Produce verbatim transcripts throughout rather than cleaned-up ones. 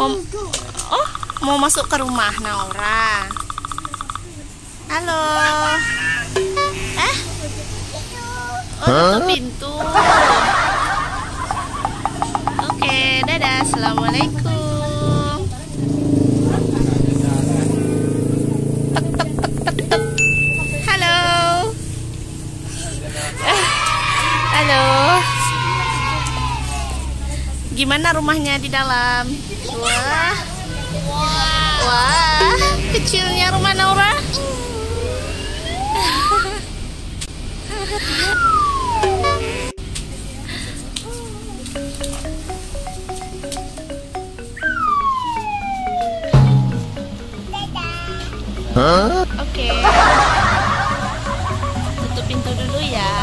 Mau, oh, mau masuk ke rumah Naura. Halo. Eh? Oh, tutup pintu. Oke, dadah. Assalamualaikum. Tek, tek, tek, tek, tek. Halo. Eh, halo. Gimana rumahnya di dalam? Wah. Wah, kecilnya rumah Naura. Huh? Oke. Tutup pintu dulu ya.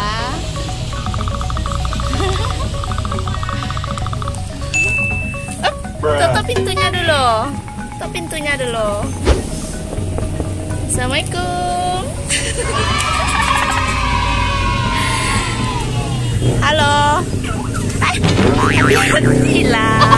Tutup pintunya dulu. Tutup pintunya dulu. Assalamualaikum. Halo. Eh, hilang.